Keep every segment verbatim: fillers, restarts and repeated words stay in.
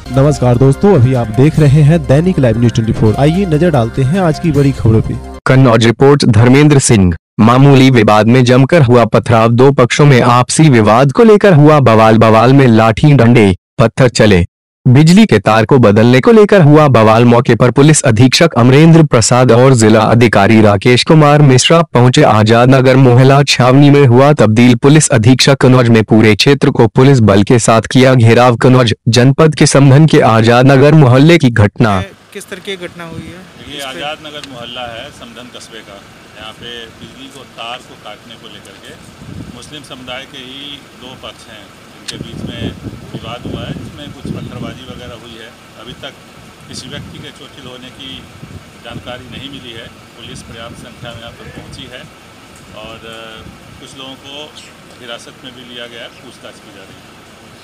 नमस्कार दोस्तों, अभी आप देख रहे हैं दैनिक लाइव न्यूज चौबीस। आइए नजर डालते हैं आज की बड़ी खबरों पे। कन्नौज रिपोर्ट। धर्मेंद्र सिंह। मामूली विवाद में जमकर हुआ पथराव, दो पक्षों में आपसी विवाद को लेकर हुआ बवाल। बवाल में लाठी डंडे पत्थर चले। बिजली के तार को बदलने को लेकर हुआ बवाल। मौके पर पुलिस अधीक्षक अमरेंद्र प्रसाद और जिला अधिकारी राकेश कुमार मिश्रा पहुंचे। आजाद नगर मोहल्ला छावनी में हुआ तब्दील। पुलिस अधीक्षक कन्नौज में पूरे क्षेत्र को पुलिस बल के साथ किया घेराव। कन्नौज जनपद के समधन के आजाद नगर मोहल्ले की घटना। किस तरह की घटना हुई है? ये आजाद नगर मोहल्ला है समधन कस्बे का। यहाँ पे बिजली को तार को काटने को लेकर के मुस्लिम समुदाय के ही दो पक्ष हैं, इनके बीच में विवाद हुआ है, जिसमें कुछ पत्थरबाजी वगैरह हुई है। अभी तक किसी व्यक्ति के चोटिल होने की जानकारी नहीं मिली है। पुलिस पर्याप्त संख्या में यहाँ पर पहुँची है और कुछ लोगों को हिरासत में भी लिया गया है, पूछताछ की जा रही है।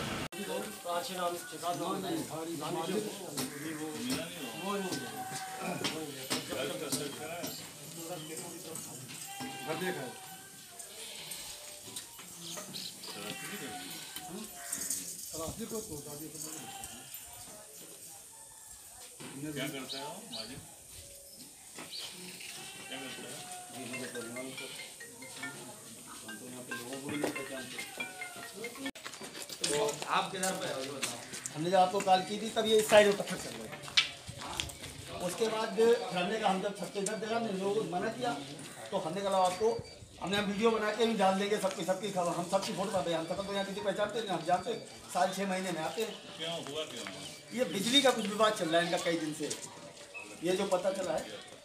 क्या करता है माजिद? क्या करता है? आप किधर पे हो ये बताओ। हमने जब आपको कॉल की थी तब ये इस साइड में पत्थर चल रहे। उसके बाद हमने कहा हम जब छत पे इधर देखा हमने लोगों को मना किया तो हमने कहा आपको हमने वीडियो बना के भी डाल देंगे, सबकी सबकी खबर हम सबकी फोटो पाते हैं। हम तक तो यहाँ किसी पहचानते नहीं, हम जानते साल छः महीने में आते हैं। क्यों हुआ क्यों? ये बिजली का कुछ विवाद चल रहा है इनका कई दिन से, ये जो पता चला है।